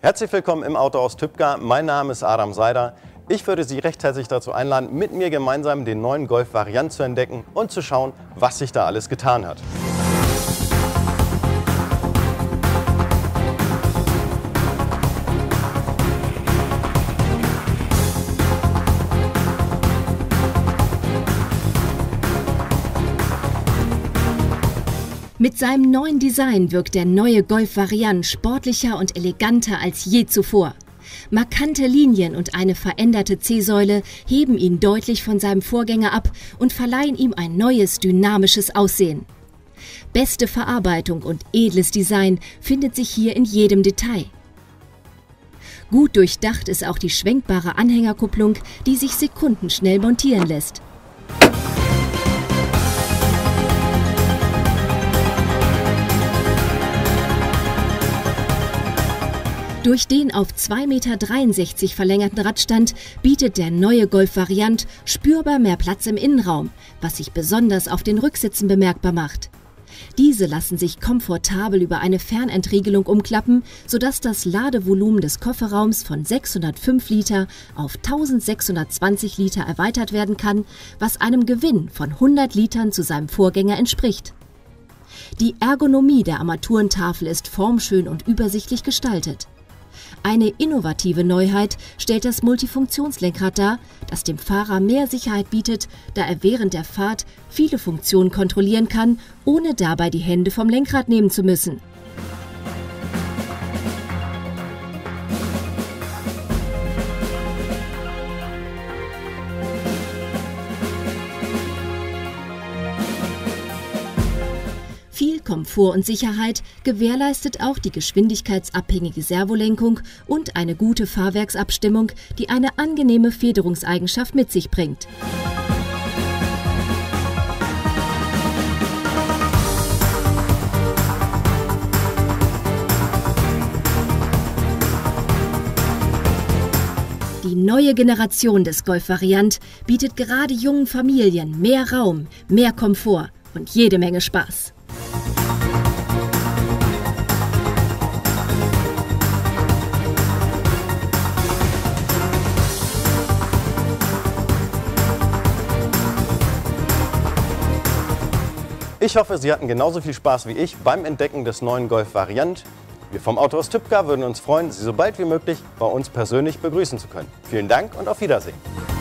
Herzlich willkommen im Autohaus Tübcar. Mein Name ist Adam Seider. Ich würde Sie recht herzlich dazu einladen, mit mir gemeinsam den neuen Golf Variant zu entdecken und zu schauen, was sich da alles getan hat. Mit seinem neuen Design wirkt der neue Golf Variant sportlicher und eleganter als je zuvor. Markante Linien und eine veränderte C-Säule heben ihn deutlich von seinem Vorgänger ab und verleihen ihm ein neues, dynamisches Aussehen. Beste Verarbeitung und edles Design findet sich hier in jedem Detail. Gut durchdacht ist auch die schwenkbare Anhängerkupplung, die sich sekundenschnell montieren lässt. Durch den auf 2,63 Meter verlängerten Radstand bietet der neue Golf Variant spürbar mehr Platz im Innenraum, was sich besonders auf den Rücksitzen bemerkbar macht. Diese lassen sich komfortabel über eine Fernentriegelung umklappen, sodass das Ladevolumen des Kofferraums von 605 Liter auf 1620 Liter erweitert werden kann, was einem Gewinn von 100 Litern zu seinem Vorgänger entspricht. Die Ergonomie der Armaturentafel ist formschön und übersichtlich gestaltet. Eine innovative Neuheit stellt das Multifunktionslenkrad dar, das dem Fahrer mehr Sicherheit bietet, da er während der Fahrt viele Funktionen kontrollieren kann, ohne dabei die Hände vom Lenkrad nehmen zu müssen. Viel Komfort und Sicherheit gewährleistet auch die geschwindigkeitsabhängige Servolenkung und eine gute Fahrwerksabstimmung, die eine angenehme Federungseigenschaft mit sich bringt. Die neue Generation des Golf Variant bietet gerade jungen Familien mehr Raum, mehr Komfort und jede Menge Spaß. Ich hoffe, Sie hatten genauso viel Spaß wie ich beim Entdecken des neuen Golf Variant. Wir vom Autohaus Tübcar würden uns freuen, Sie so bald wie möglich bei uns persönlich begrüßen zu können. Vielen Dank und auf Wiedersehen.